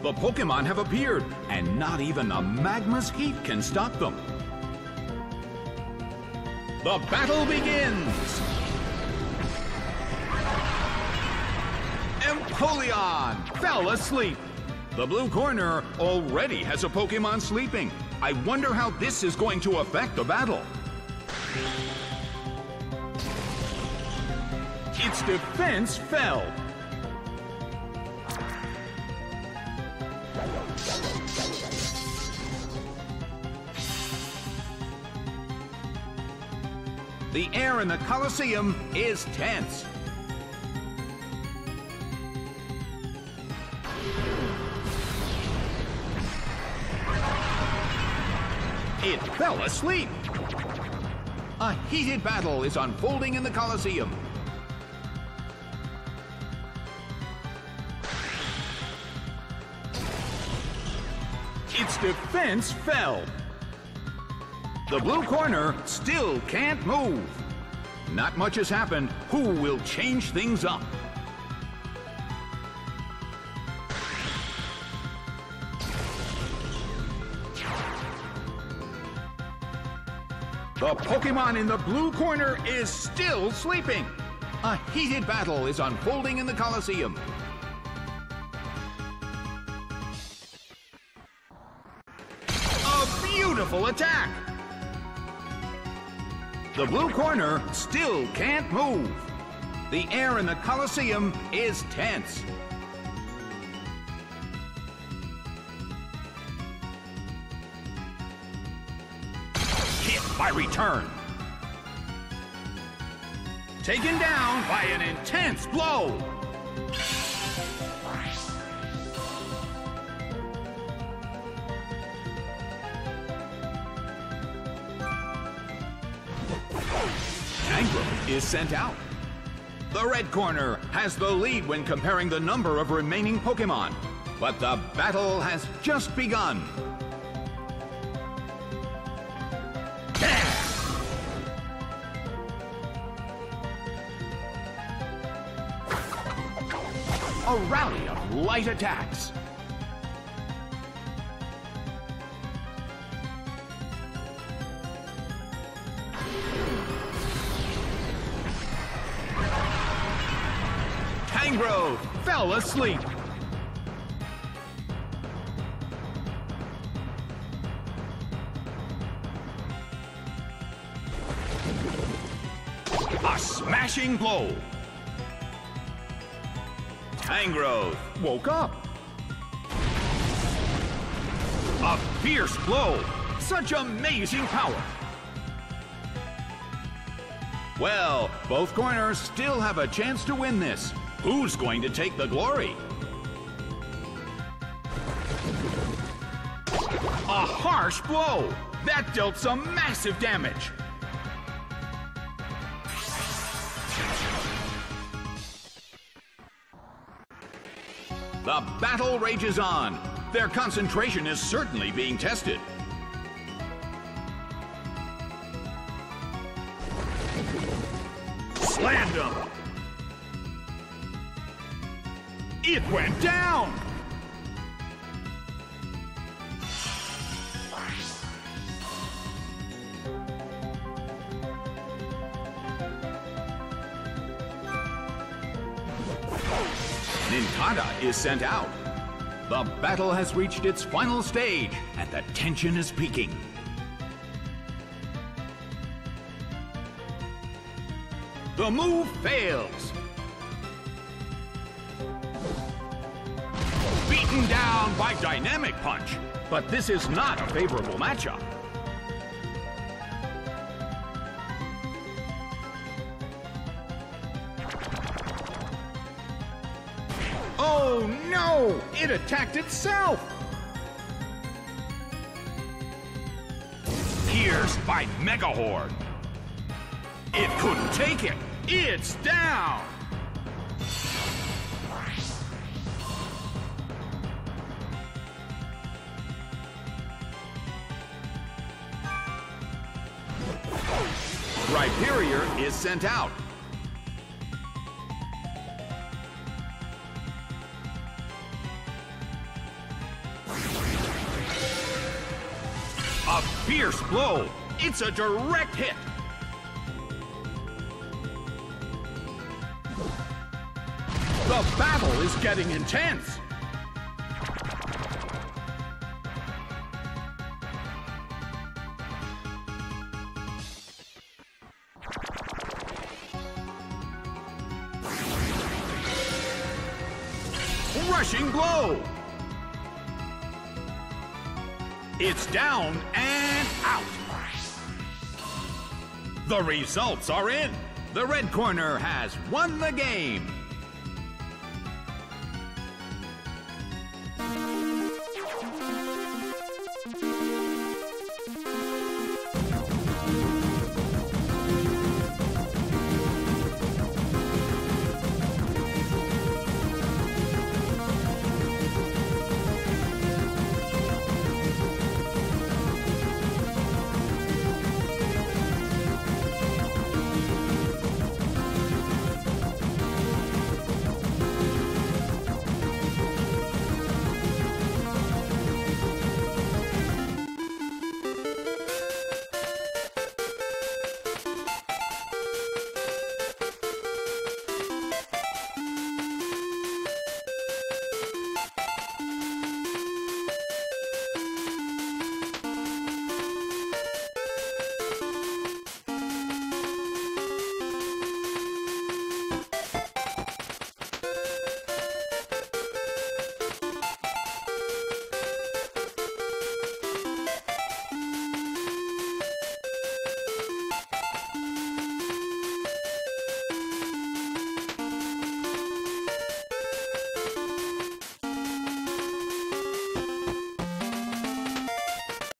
The Pokémon have appeared, and not even the magma's heat can stop them. The battle begins! Empoleon fell asleep. The blue corner already has a Pokémon sleeping. I wonder how this is going to affect the battle. Its defense fell. The air in the Colosseum is tense. It fell asleep. A heated battle is unfolding in the Colosseum. Its defense fell. The blue corner still can't move. Not much has happened. Who will change things up? The Pokémon in the blue corner is still sleeping. A heated battle is unfolding in the Colosseum. A beautiful attack! The blue corner still can't move. The air in the Colosseum is tense. Hit by return. Taken down by an intense blow. Tangrowth is sent out. The red corner has the lead when comparing the number of remaining Pokémon, but the battle has just begun. A rally of light attacks. Tangrowth fell asleep. A smashing blow. Tangrowth woke up. A fierce blow. Such amazing power. Well, both corners still have a chance to win this. Who's going to take the glory? A harsh blow. That dealt some massive damage. The battle rages on. Their concentration is certainly being tested. Slammed him. It went down. Nincada is sent out. The battle has reached its final stage, and the tension is peaking. The move fails. Beaten down by Dynamic Punch, but this is not a favorable matchup. Oh no! It attacked itself! Pierced by Megahorn. It couldn't take it. It's down! Rhyperior is sent out. fierce blow. It's a direct hit. The battle is getting intense. Rushing blow. It's down and out. The results are in. The red corner has won the game.